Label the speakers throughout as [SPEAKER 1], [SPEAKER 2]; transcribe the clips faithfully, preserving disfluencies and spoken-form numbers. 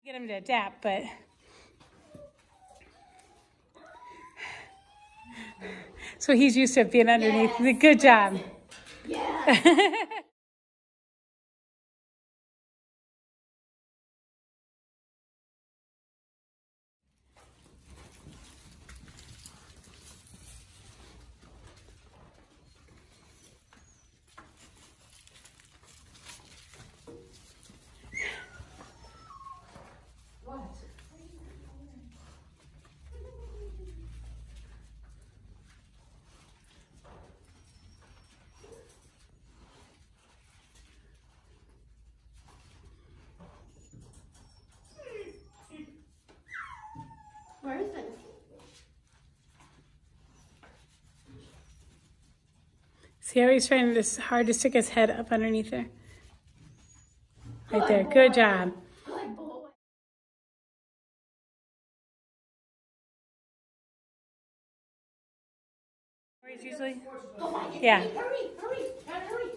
[SPEAKER 1] Get him to adapt, but so he's used to being underneath. Yes. Good job. Yeah.
[SPEAKER 2] Where is it?
[SPEAKER 1] See how he's trying to hard to stick his head up underneath there? Right there. Good job.
[SPEAKER 2] Good boy.
[SPEAKER 1] Usually?
[SPEAKER 2] Oh,
[SPEAKER 1] yeah.
[SPEAKER 2] Hurry, hurry, hurry, hurry.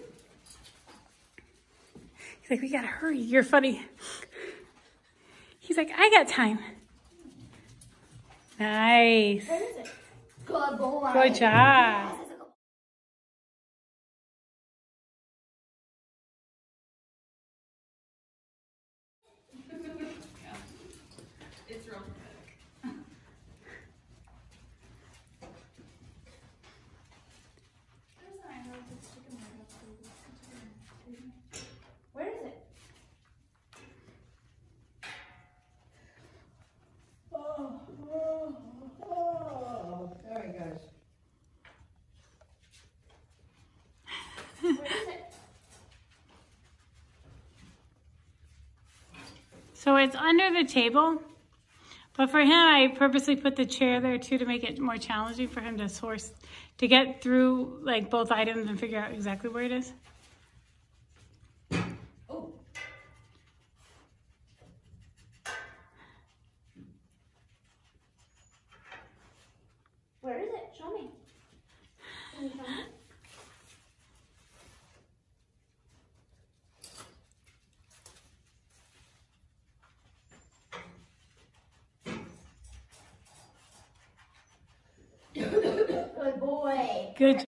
[SPEAKER 1] He's like, we gotta hurry. You're funny. He's like, I got time. Nice.
[SPEAKER 2] Where is it? Good boy.
[SPEAKER 1] Good job.
[SPEAKER 2] It's real dramatic. Where is it?
[SPEAKER 3] Oh, oh, oh. There he goes.
[SPEAKER 2] Where is it?
[SPEAKER 1] So it's under the table, but for him, I purposely put the chair there too to make it more challenging for him to source, to get through like both items and figure out exactly where it is.
[SPEAKER 2] Oh. Where is it? Show me. Can you show me? Good boy.
[SPEAKER 1] Good.